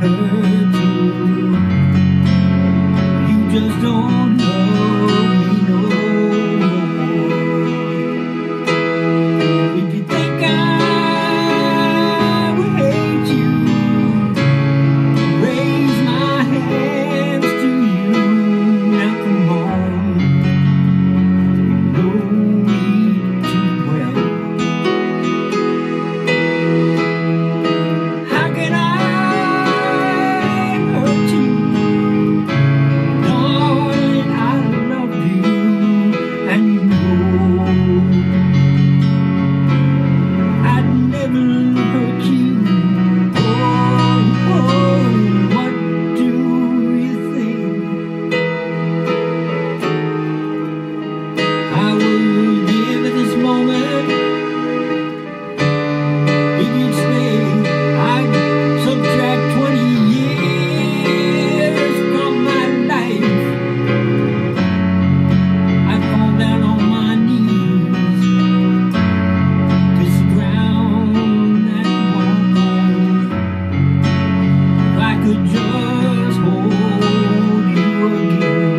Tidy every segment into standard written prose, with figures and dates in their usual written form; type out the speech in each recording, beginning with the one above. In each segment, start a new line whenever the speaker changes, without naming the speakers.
hurt you. You just don't love me no more. If you think I would hate you, raise my hands to you. Now come on, you know me too well. How can I hurt you? Darling, I love you, and you know I'd never hurt you. Oh, what do you think? I would give at this moment if you'd stay. I'd subtract 20 years from my life. I'd fall down on my knees, kiss the ground that you walk on. If I could just hold you again.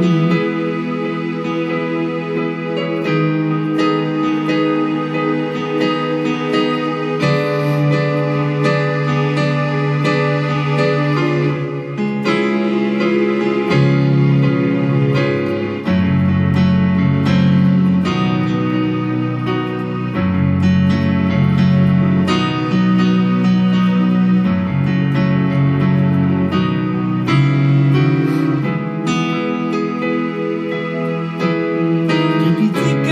Did you think I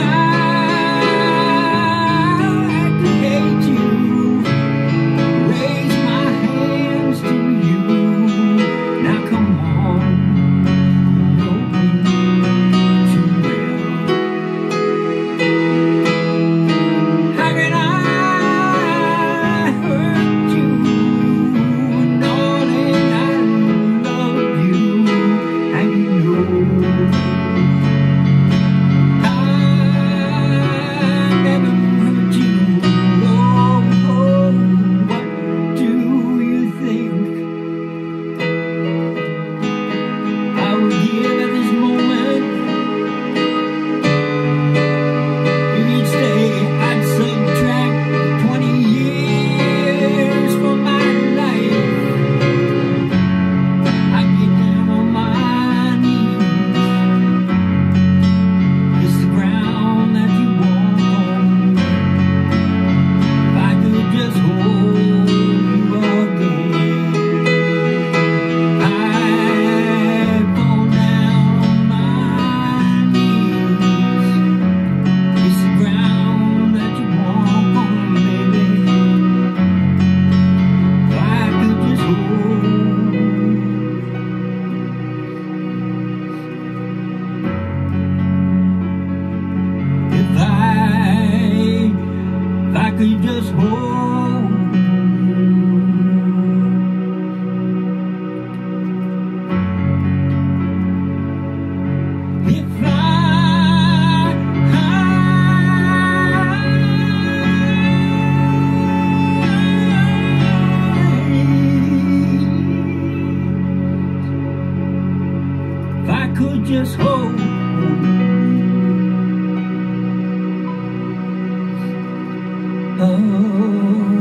could hate you? Raise my hands to you. Now come on, you know me too well. How can I hurt you? Darling, I love you, and you know I never hurt you. Oh, what do you think? I would give at this moment if you'd stay. I'd subtract 20 years from my life. I'd get down on my knees, kiss the ground that you walk on. If I could just hold you again. I'd fall down on my knees, kiss the ground that you walk on, baby. If I could just hold. If I could just hold you. If I could just hold you. Oh.